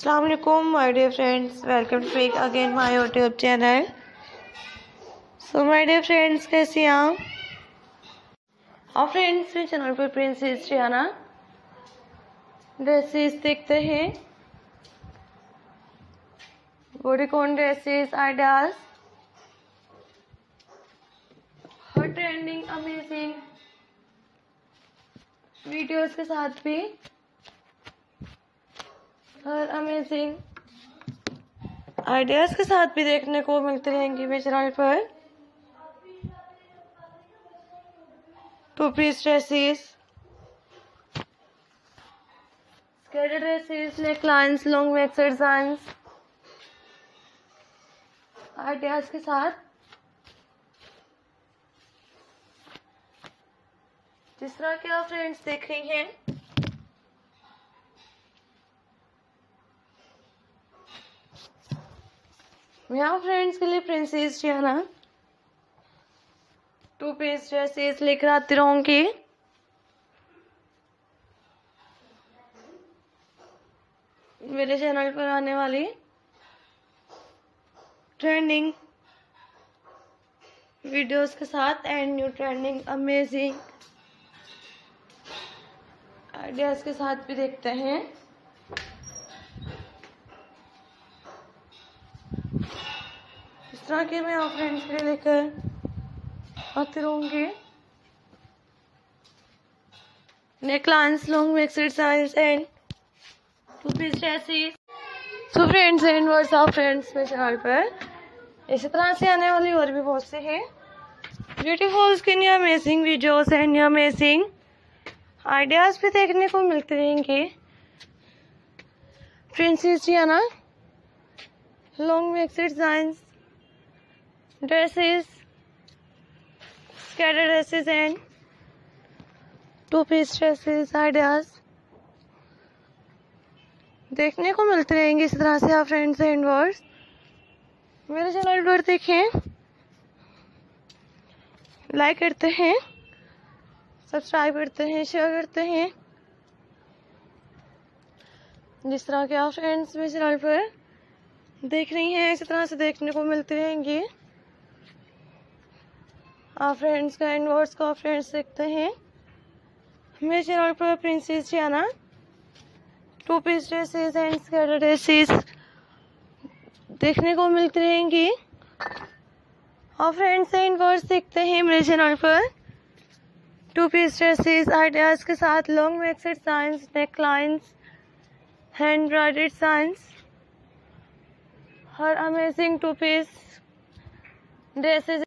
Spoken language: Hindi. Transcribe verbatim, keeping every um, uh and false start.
अस्सलाम वालेकुम my dear friends, welcome to make again my YouTube channel. So my dear friends, कैसे हैं आप? और फ्रेंड्स, मेरे चैनल पर प्रिंसेस रियाना ड्रेसेस देखते हैं, बॉडीकॉन ड्रेसेस, आइडियाज, हर ट्रेंडिंग अमेजिंग वीडियोस के साथ भी और अमेजिंग आइडियाज के साथ भी देखने को मिलते रहेंगी मेरे चैनल पर। Two piece dresses, skirt dresses, neck lines, long neck designs ideas के साथ, जिस तरह के आप फ्रेंड्स देख रही हैं। मैं आप फ्रेंड्स के लिए princess Riyana two piece dresses लेकर आती रहूंगी। मेरे चैनल पर आने वाली ट्रेंडिंग वीडियोस के साथ and new trending amazing ideas के साथ भी देखते हैं। इस तरह के मैं आप फ्रेंड्स के लिए लेकर आती रहूंगी। Necklines, long neck designs and two piece dresses. So friends and words of friends मेरे चैनल पर इसी तरह से आने वाली और भी बहुत से हैं ब्यूटीफुल के new amazing videos and new amazing ideas भी देखने को मिलते रहेंगे। Princess Riyana long neck designs dresses, skirt dresses and two piece dresses ideas देखने को मिलते रहेंगे। इस तरह से आप फ्रेंड्स एंड वर्ड्स मेरे चैनल पर देखें, लाइक करते हैं, सब्सक्राइब करते हैं, शेयर करते हैं। जिस तरह के आप फ्रेंड्स मेरे चैनल पर देख रही हैं, इसी तरह से देखने को मिलते रहेंगे। आप फ्रेंड्स का एंड वर्ड्स को आप फ्रेंड्स देखते हैं मेरे चैनल पर princess Riyana two piece dresses and skirt dresses देखने को मिलती रहेंगी। आप फ्रेंड्स एंड वर्ड्स देखते हैं मेरे चैनल पर टू पीस ड्रेसेस आइडियाज के साथ, long neck designs, neck lines, hand embroidery designs, हर अमेजिंग टू पीस ड्रेसेस